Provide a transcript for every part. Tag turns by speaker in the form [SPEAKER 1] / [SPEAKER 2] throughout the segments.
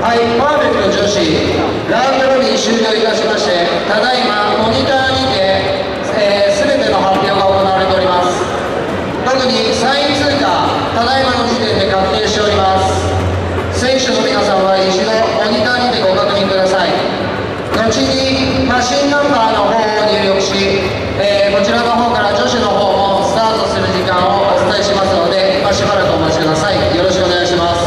[SPEAKER 1] はい、パーフェクト女子、ラウンドロビン終了いたしまして、ただいまモニターにて、すべての発表が行われております。特に3位通過、ただいまの時点で確定しております。選手の皆さんは一度モニターにてご確認ください。後にマシンナンバーの方を入力し、こちらの方から女子の方もスタートする時間をお伝えしますので、しばらくお待ちください。よろしくお願いします。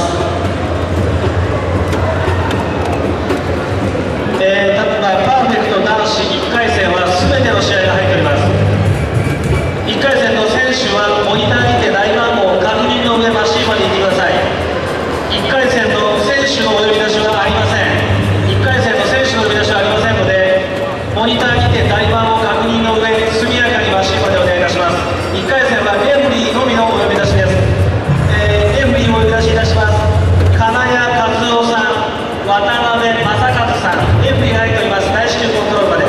[SPEAKER 2] パーフェクト男子1回戦は全ての試合が入っております。1回戦の選手はモニターにて大番号を確認の上マシンまで行ってください。1回戦の選手のお呼び出しはありません。1回戦の選手のお呼び出しはありませんので、モニターにて大番号確認の上速やかにマシンまでお願いいたします。1回戦はレフリーのみのお呼び出しです。レフリーをお呼び出しいたします。金谷和夫さん、渡辺正和さん、レフリーが入っております。大至急コントロールまで。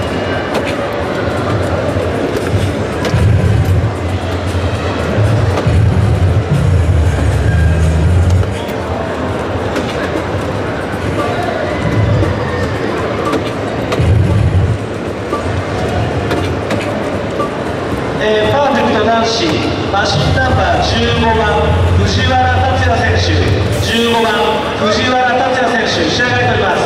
[SPEAKER 2] パーフェクト男子マシンナンバー15番藤原達也選手、15番藤原達也選手、仕上がりております。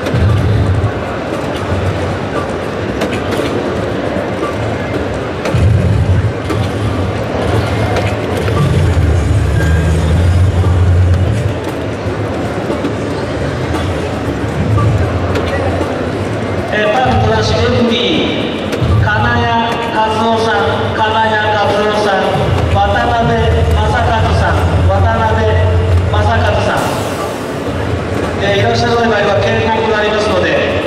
[SPEAKER 2] パーフェクト男子レフリー金谷和夫さん、金谷和夫さん、渡辺正和さん、渡辺正和さん、いらっしゃらない場合は警告がありますので、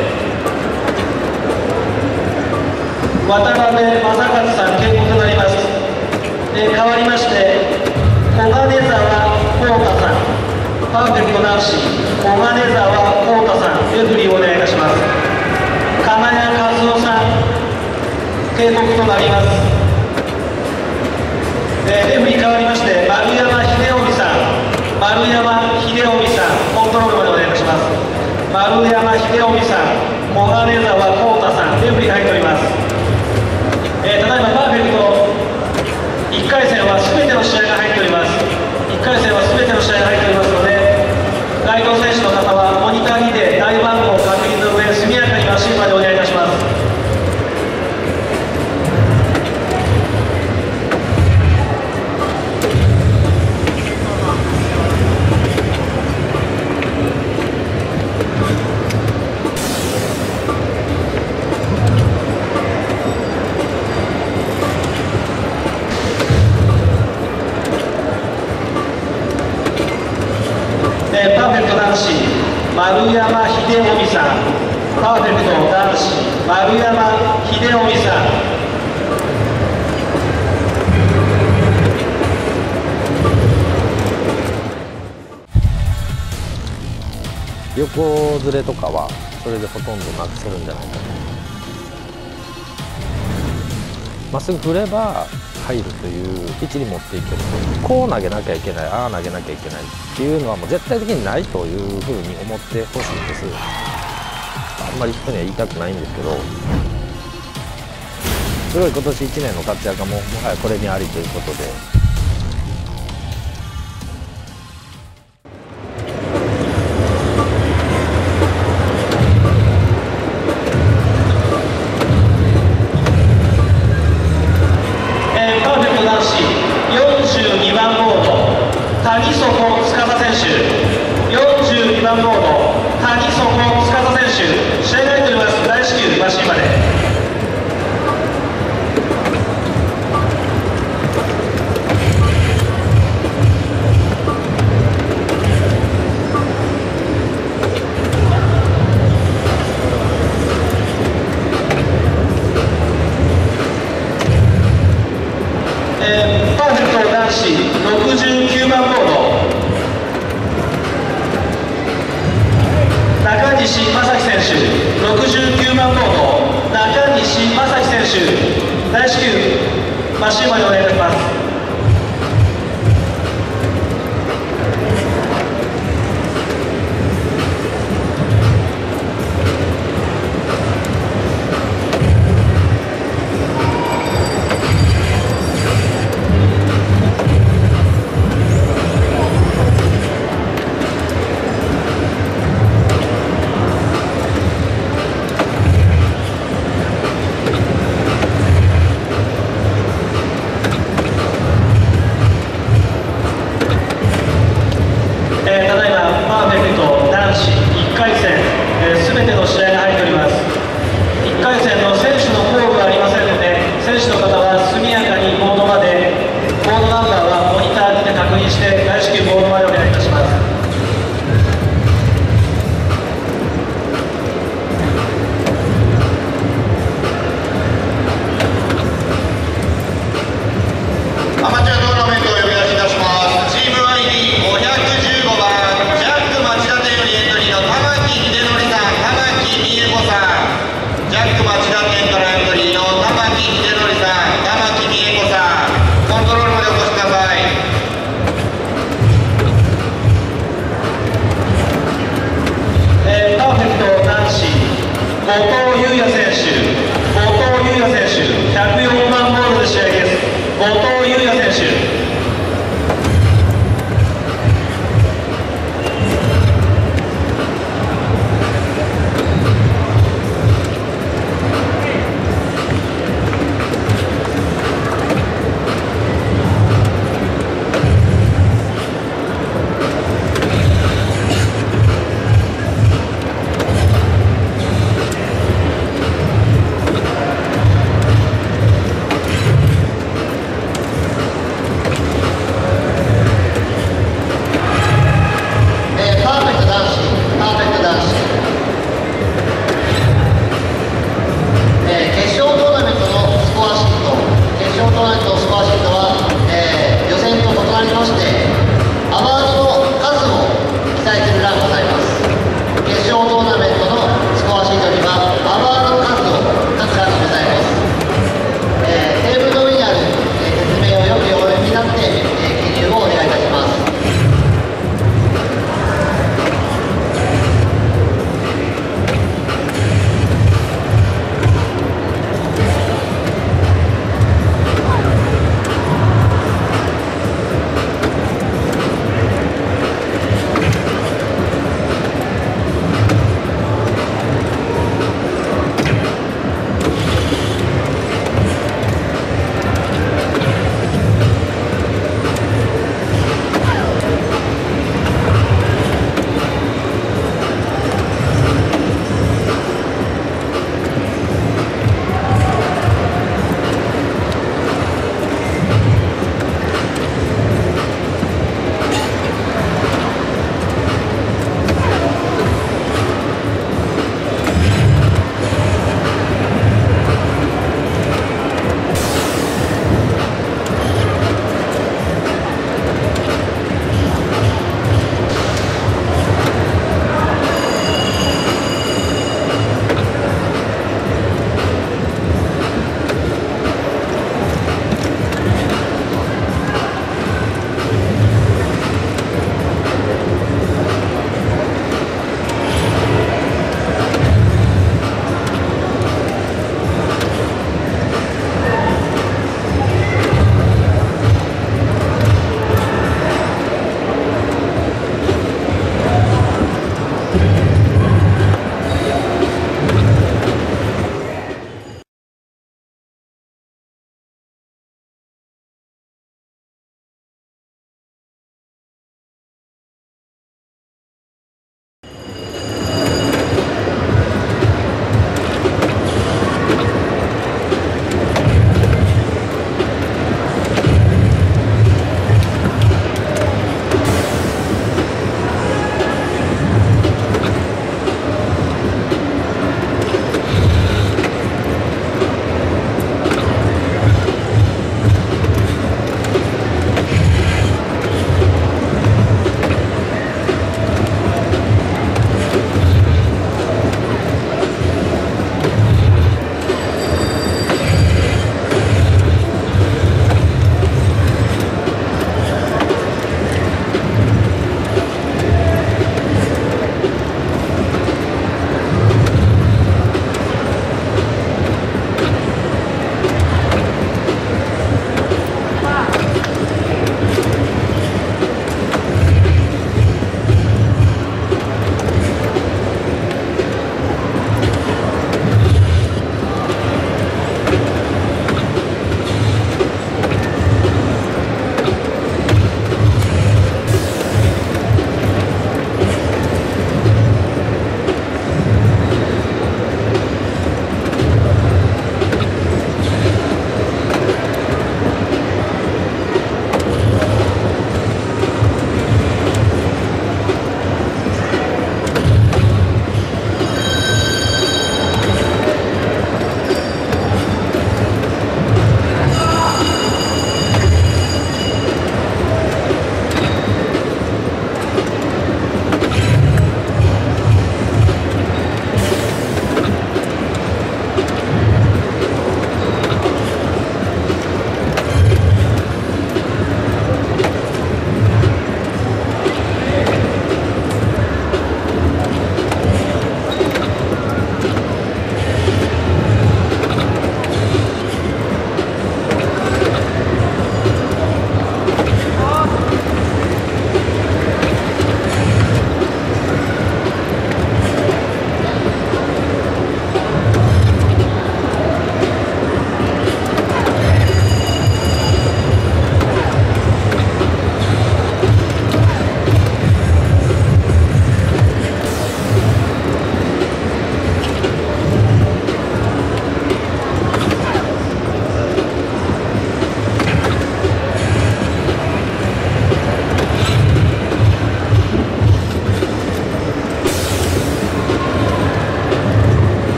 [SPEAKER 2] 渡辺正和さん、警告となります。変わりまして小金沢幸太さん、パーフェクト男子小金沢幸太さん、レフリーをお願いいたします。金谷和夫さん、警告となります。レフリー変わりまして丸山秀臣さん、丸山秀臣さん、コントロールまでお願いいたします。丸山秀臣さん、小金沢幸太さん、レフリーが入っております。ただいまパーフェクト1回戦は全ての試合が入っております。1回戦は全ての試合が入っておりますので、該当選手の方はモニターにて大番号確認の上速やかにマシンまでお願いいたします。パーフェクト男子丸山秀臣さん、パーフェクト男子丸山秀臣さん、
[SPEAKER 3] 横ずれとかはそれでほとんどなくせるんじゃないかと。まっすぐ振れば入るという位置に持っていける。こう投げなきゃいけない、ああ投げなきゃいけないっていうのはもう絶対的にないというふうに思ってほしいんです。あんまり人には言いたくないんですけど、すごい今年1年の活躍がもはやこれにありということで。
[SPEAKER 2] 42番ボード谷底司選手、42番ボード谷底司選手、試合が入っております。大至急マシンまで。パーフェクト男子69番ボード中西正樹選手、69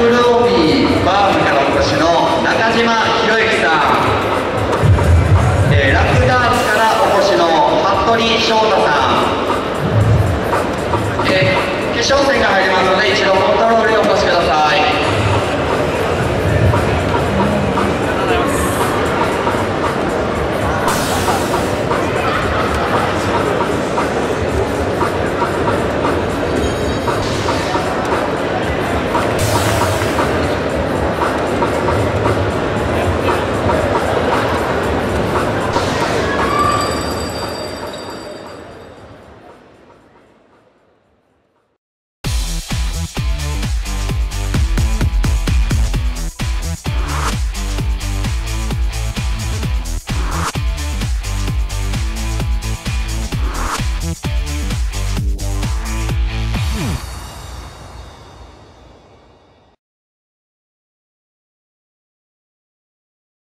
[SPEAKER 1] クルオビーバームからお越しの中島博之さん、ラクダーツからお越しの服部翔太さん、決勝戦